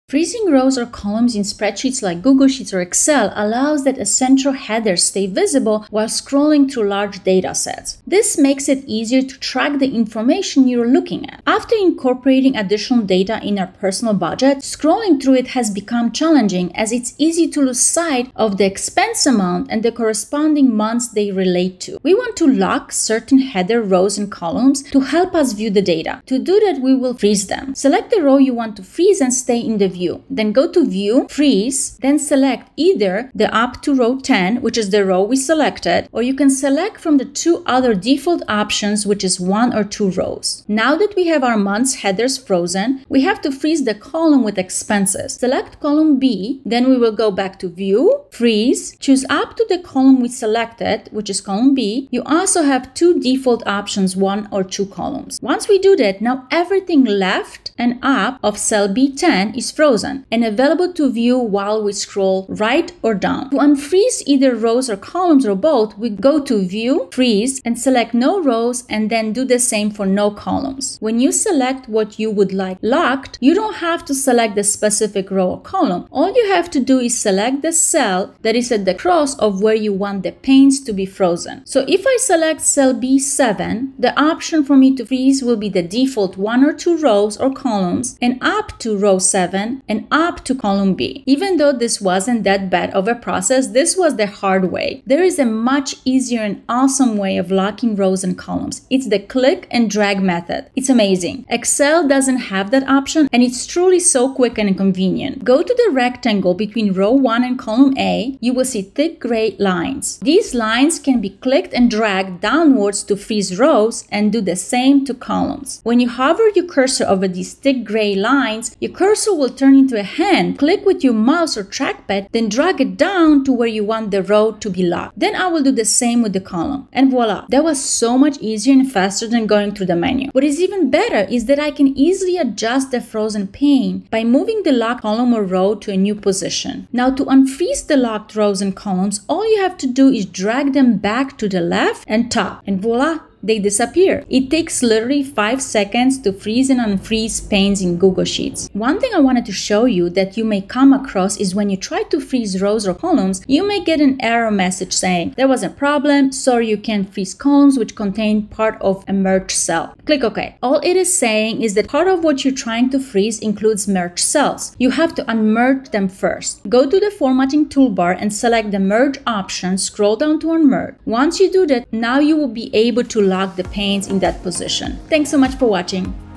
Freezing rows or columns in spreadsheets like Google Sheets or Excel allows that essential headers stay visible while scrolling through large data sets. This makes it easier to track the information you're looking at. After incorporating additional data in our personal budget, scrolling through it has become challenging as it's easy to lose sight of the expense amount and the corresponding months they relate to. We want to lock certain header rows and columns to help us view the data. To do that, we will freeze them. Select the row you want to freeze and stay in the view. Then go to View, Freeze, then select either the up to row 10, which is the row we selected, or you can select from the two other default options, which is 1 or 2 rows. Now that we have our month's headers frozen, we have to freeze the column with expenses. Select column B, then we will go back to View, Freeze, choose up to the column we selected, which is column B. You also have two default options, 1 or 2 columns. Once we do that, now everything left and up of cell B10 is frozen and available to view while we scroll right or down. To unfreeze either rows or columns or both, we go to View, Freeze, and select no rows and then do the same for no columns. When you select what you would like locked, you don't have to select the specific row or column. All you have to do is select the cell that is at the cross of where you want the panes to be frozen. So if I select cell B7, the option for me to freeze will be the default 1 or 2 rows or columns and up to row 7 and up to column B. Even though this wasn't that bad of a process, this was the hard way. There is a much easier and awesome way of locking rows and columns. It's the click and drag method. It's amazing. Excel doesn't have that option and it's truly so quick and convenient. Go to the rectangle between row 1 and column A. You will see thick gray lines. These lines can be clicked and dragged downwards to freeze rows and do the same to columns. When you hover your cursor over these thick gray lines, your cursor will turn into a hand. Click with your mouse or trackpad, then drag it down to where you want the row to be locked. Then I will do the same with the column. And voila! That was so much easier and faster than going through the menu. What is even better is that I can easily adjust the frozen pane by moving the locked column or row to a new position. Now to unfreeze the locked rows and columns, all you have to do is drag them back to the left and top, and voila! They disappear. It takes literally 5 seconds to freeze and unfreeze panes in Google Sheets. One thing I wanted to show you that you may come across is when you try to freeze rows or columns, you may get an error message saying, there was a problem, sorry you can't freeze columns which contain part of a merged cell. Click OK. All it is saying is that part of what you're trying to freeze includes merged cells. You have to unmerge them first. Go to the formatting toolbar and select the merge option, scroll down to unmerge. Once you do that, now you will be able to lock the panes in that position. Thanks so much for watching.